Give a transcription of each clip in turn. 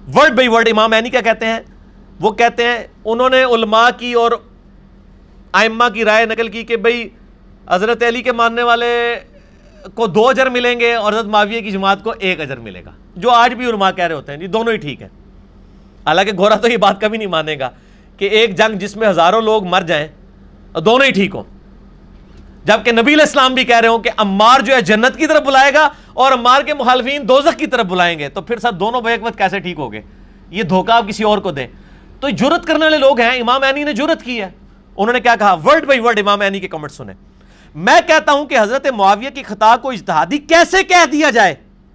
Word by word امام عینی کیا کہتے ہیں؟ وہ کہتے ہیں انہوں نے علماء کی اور ائمہ کی رائے نقل کی کہ بھئی حضرت علی کے ماننے والے کو 2 اجر ملیں گے اور حضرت معاویہ کی جماعت کو 1 اجر ملے گا، جو آج بھی علماء کہہ رہے ہوتے ہیں جی دونوں ہی ٹھیک ہیں۔ حالانکہ گورا تو یہ بات کبھی نہیں مانے گا کہ ایک جنگ جس میں ہزاروں لوگ مر جائیں اور دونوں ہی ٹھیک ہوں، جبکہ نبی علیہ السلام بھی کہہ رہے ہوں کہ عمار جو ہے جنت کی طرف بلائے گا اور عمار کے مخالفین دوزخ کی طرف بلائیں گے، تو پھر سب دونوں بیک وقت کیسے ٹھیک ہو گئے؟ یہ دھوکہ آپ کسی اور کو دیں۔ تو جرت کرنے والے لوگ ہیں، امام عینی نے جرت کی ہے۔ انہوں نے کیا کہا؟ ورڈ بائی ورڈ امام عینی کے کمنٹ سنیں۔ میں کہتا ہوں کہ حضرت معاویہ کی خطا کو اجتہادی کیسے کہہ دیا جائے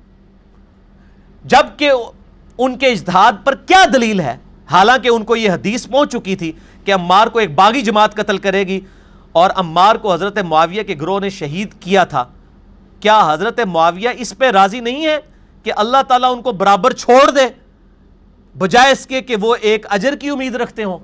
جبکہ ان کے اجتہاد پر کیا دلیل ہے؟ حالانکہ ان کو یہ حدیث پہنچ چکی تھی کہ عمار کو ایک باغی جماعت قتل کرے گی اور عمار کو حضرت معاویہ کے گروہ نے شہید کیا تھا۔ کیا حضرت معاویہ اس پہ راضی نہیں ہے کہ اللہ تعالیٰ ان کو برابر چھوڑ دے بجائے اس کے کہ وہ ایک اجر کی امید رکھتے ہوں؟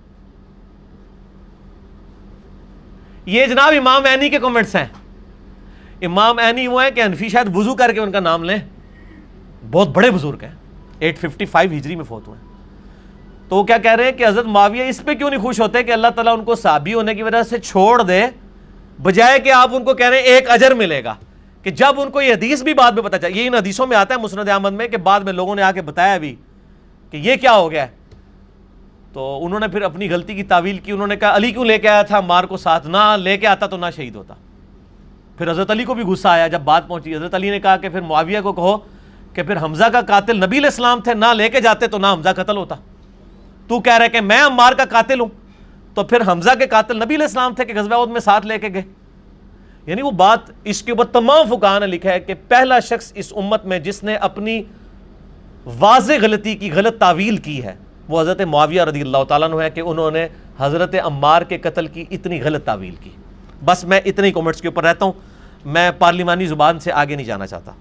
یہ جناب امام عینی کے کمنٹس ہیں۔ امام عینی وہ ہیں کہ حنفی شاید وضو کر کے ان کا نام لیں، بہت بڑے بزرگ ہیں، 855 ہجری میں فوت ہوئے ہیں۔ تو وہ کیا کہہ رہے ہیں کہ حضرت معاویہ اس پہ کیوں نہیں خوش ہوتے کہ اللہ تعالیٰ ان کو صحابی ہونے کی وجہ سے چھوڑ دے بجائے کہ آپ ان کو کہہ رہے ہیں 1 اجر ملے گا؟ کہ جب ان کو یہ حدیث بھی بعد میں پتہ چلا، یہ ان حدیثوں میں آتا ہے مسند احمد میں کہ بعد میں لوگوں نے آ کے بتایا بھی کہ یہ کیا ہو گیا ہے، تو انہوں نے پھر اپنی غلطی کی تعویل کی۔ انہوں نے کہا علی کیوں لے کے آیا تھا عمار کو ساتھ؟ نہ لے کے آتا تو نہ شہید ہوتا۔ پھر حضرت علی کو بھی غصہ آیا جب بات پہنچی، حضرت علی نے کہا کہ پھر معاویہ کو کہو کہ پھر حمزہ کا قاتل نبی علیہ السلام تھے، نہ لے کے جاتے تو نہ حمزہ قتل ہوتا۔ تو کہہ رہے کہ میں عمار کا قاتل ہوں، تو پھر حمزہ کے قاتل نبی علیہ السلام تھے کہ غزوہ احد میں ساتھ لے کے گئے۔ یعنی وہ بات اس کے اوپر تمام فقہاء نے لکھا ہے کہ پہلا شخص اس امت میں جس نے اپنی واضح غلطی کی غلط تعویل کی ہے وہ حضرت معاویہ رضی اللہ تعالیٰ عنہ ہے کہ انہوں نے حضرت عمار کے قتل کی اتنی غلط تعویل کی۔ بس میں اتنے ہی کمنٹس کے اوپر رہتا ہوں، میں پارلیمانی زبان سے آگے نہیں جانا چاہتا۔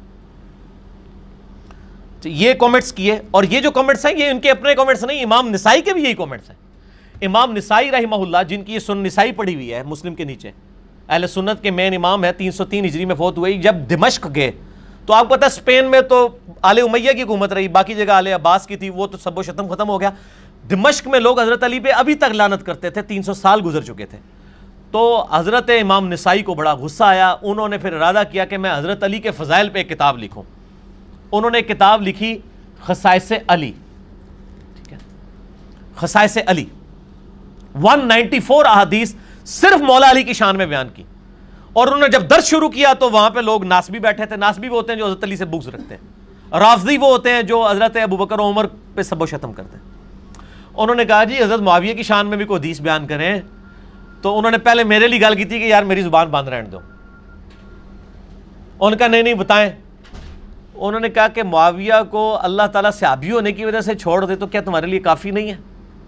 یہ کمنٹس کیے، اور یہ جو کمنٹس ہیں یہ ان کے اپنے کمنٹس نہیں، امام نسائی کے بھی یہی کمنٹس ہیں۔ امام نسائی رحمہ اللہ جن کی یہ سنن نسائی پڑھی ہوئی ہے مسلم کے نیچے، اہل سنت کے مین امام ہے، 303 ہجری میں فوت ہوئی۔ جب دمشق گئے تو آپ کو پتہ ہے اسپین میں تو آل امیہ کی حکومت رہی، باقی جگہ آل عباس کی تھی، وہ تو سب و شتم ختم ہو گیا۔ دمشق میں لوگ حضرت علی پہ ابھی تک لعنت کرتے تھے، 300 سال گزر چکے تھے۔ تو حضرت امام نسائی کو بڑا غصہ آیا، انہوں نے پھر ارادہ کیا کہ میں حضرت علی کے فضائل پہ ایک کتاب لکھوں۔ انہوں نے ایک کتاب لکھی خصائص علی، ٹھیک ہے، خصائص علی، 194 احادیث صرف مولا علی کی شان میں بیان کی۔ اور انہوں نے جب درس شروع کیا تو وہاں پہ لوگ ناسبی بیٹھے تھے۔ ناسبی وہ ہوتے ہیں جو حضرت علی سے بغض رکھتے ہیں، رافضی وہ ہوتے ہیں جو حضرت ابوبکر و عمر پہ سب و شتم کرتے ہیں۔ انہوں نے کہا جی حضرت معاویہ کی شان میں بھی کوئی حدیث بیان کریں، تو انہوں نے پہلے میرے لیے گل کی تھی کہ یار میری زبان بند رہنے دو۔ ان کا نہیں بتائیں۔ انہوں نے کہا کہ معاویہ کو اللہ تعالیٰ صحابی ہونے کی وجہ سے چھوڑ دے تو کیا تمہارے لیے کافی نہیں ہے؟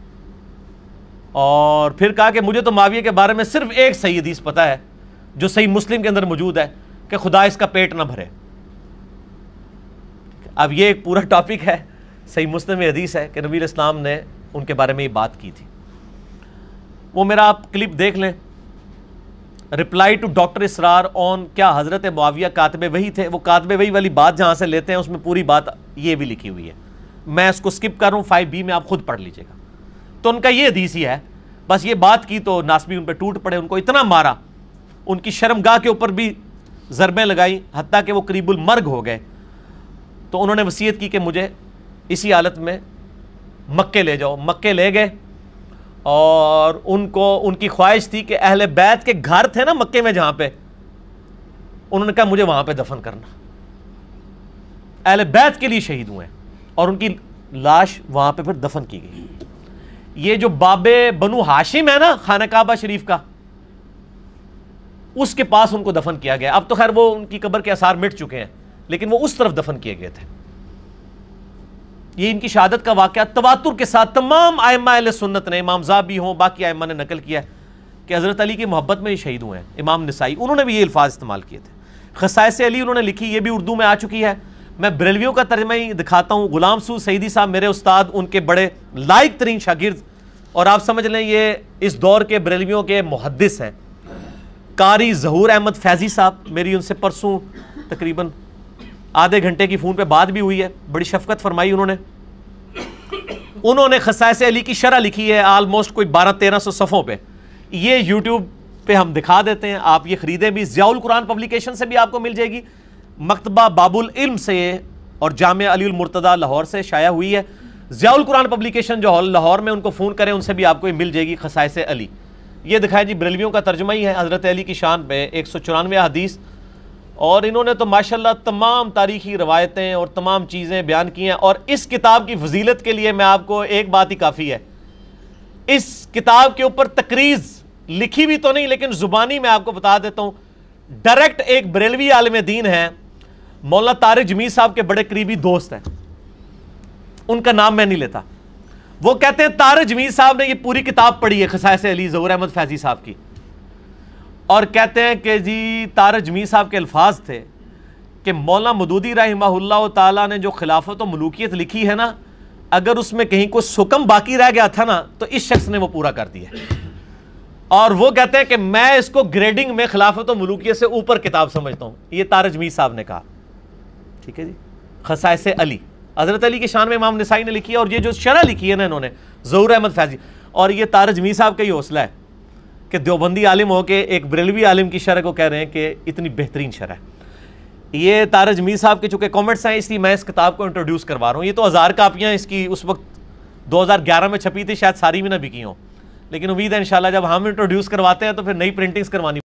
اور پھر کہا کہ مجھے تو معاویہ کے بارے میں صرف ایک صحیح حدیث پتہ ہے جو صحیح مسلم کے اندر موجود ہے کہ خدا اس کا پیٹ نہ بھرے۔ اب یہ ایک پورا ٹاپک ہے، صحیح مسلم میں حدیث ہے کہ نبی علیہ السلام نے ان کے بارے میں یہ بات کی تھی۔ وہ میرا آپ کلپ دیکھ لیں، reply to doctor Israr on کیا حضرت معاویہ کاتب وحی تھے۔ وہ کاتب وحی والی بات جہاں سے لیتے ہیں اس میں پوری بات یہ بھی لکھی ہوئی ہے، میں اس کو سکپ کر رہا ہوں، 5B میں آپ خود پڑھ لیجئے گا۔ تو ان کا یہ حدیث ہی ہے، بس یہ بات کی تو ناسبی ان پہ ٹوٹ پڑے، ان کو اتنا مارا، ان کی شرمگاہ کے اوپر بھی ضربیں لگائی، حتیٰ کہ وہ قریب المرگ ہو گئے۔ تو انہوں نے وصیت کی کہ مجھے اسی حالت میں مکے لے جاؤ۔ مکے لے گئے، اور ان کی خواہش تھی کہ اہل بیت کے گھر تھے نا مکے میں جہاں پہ، انہوں نے کہا مجھے وہاں پہ دفن کرنا۔ اہل بیت کے لیے شہید ہوئے اور ان کی لاش وہاں پہ پھر دفن کی گئی۔ یہ جو باب بنو ہاشم ہے نا خانہ کعبہ شریف کا، اس کے پاس ان کو دفن کیا گیا۔ اب تو خیر وہ ان کی قبر کے آثار مٹ چکے ہیں، لیکن وہ اس طرف دفن کیے گئے تھے۔ یہ ان کی شہادت کا واقعہ تواتر کے ساتھ تمام ائمہ اہل سنت نے، امام زابی ہوں باقی ائمہ نے نقل کیا ہے کہ حضرت علی کی محبت میں یہ شہید ہوئے ہیں۔ امام نسائی انہوں نے بھی یہ الفاظ استعمال کیے تھے۔ خصائص علی انہوں نے لکھی، یہ بھی اردو میں آ چکی ہے، میں بریلویوں کا ترجمہ ہی دکھاتا ہوں۔ غلام سعود سعیدی صاحب میرے استاد، ان کے بڑے لائق ترین شاگرد، اور آپ سمجھ لیں یہ اس دور کے بریلویوں کے محدث ہیں۔ قاری ظہور احمد فیضی صاحب، میری ان سے پرسوں تقریباً آدھے گھنٹے کی فون پہ بات بھی ہوئی ہے، بڑی شفقت فرمائی انہوں نے۔ انہوں نے خصائص علی کی شرح لکھی ہے آلموسٹ کوئی 1200-1300 صفحوں پہ. یہ یوٹیوب پہ ہم دکھا دیتے ہیں, آپ یہ خریدیں بھی. ضیاء القرآن پبلیکیشن سے بھی آپ کو مل جائے گی, مکتبہ باب العلم سے اور جامعہ علی المرتضیٰ لاہور سے شائع ہوئی ہے. ضیاء القرآن پبلیکیشن جو لاہور میں, ان کو فون کریں, ان سے بھی آپ کو مل جائے گی خصائص علی. یہ دکھایا جی بریلویوں کا ترجمہ ہی ہے حضرت علی کی شان پہ, 194 حدیث, اور انہوں نے تو ماشاءاللہ تمام تاریخی روایتیں اور تمام چیزیں بیان کی ہیں. اور اس کتاب کی فضیلت کے لیے میں آپ کو ایک بات ہی کافی ہے, اس کتاب کے اوپر تقریض لکھی بھی تو نہیں لیکن زبانی میں آپ کو بتا دیتا ہوں, ڈائریکٹ ایک بریلوی عالم دین ہے, مولانا طارق جمیل صاحب کے بڑے قریبی دوست ہیں, ان کا نام میں نہیں لیتا. وہ کہتے ہیں طارق جمیل صاحب نے یہ پوری کتاب پڑھی ہے خصائص علی ظہور احمد فیضی صاحب کی, اور کہتے ہیں کہ جی طارق جمیل صاحب کے الفاظ تھے کہ مولانا مودودی رحمہ اللہ تعالیٰ نے جو خلافت و ملوکیت لکھی ہے نا, اگر اس میں کہیں کوئی حکم باقی رہ گیا تھا نا تو اس شخص نے وہ پورا کر دیا. اور وہ کہتے ہیں کہ میں اس کو گریڈنگ میں خلافت و ملوکیت سے اوپر کتاب سمجھتا ہوں. یہ طارق جمیل صاحب نے کہا. ٹھیک ہے جی, خصائص علی حضرت علی کی شان میں امام نسائی نے لکھی ہے, اور یہ جو شرح لکھی ہے نا انہوں نے ظہور احمد فیضی, اور یہ طارق جمیل صاحب کا ہی حوصلہ ہے کہ دیوبندی عالم ہو کے ایک بریلوی عالم کی شرح کو کہہ رہے ہیں کہ اتنی بہترین شرح ہے. یہ طارق جمیل صاحب کے چونکہ کامنٹس ہیں, اس لیے میں اس کتاب کو انٹروڈیوس کروا رہا ہوں. یہ تو 1000 کاپیاں اس کی اس وقت 2011 میں چھپی تھی, شاید ساری بھی نہ بکی ہوں, لیکن امید ہے انشاءاللہ جب ہم انٹروڈیوس کرواتے ہیں تو پھر نئی پرنٹنگز کروانی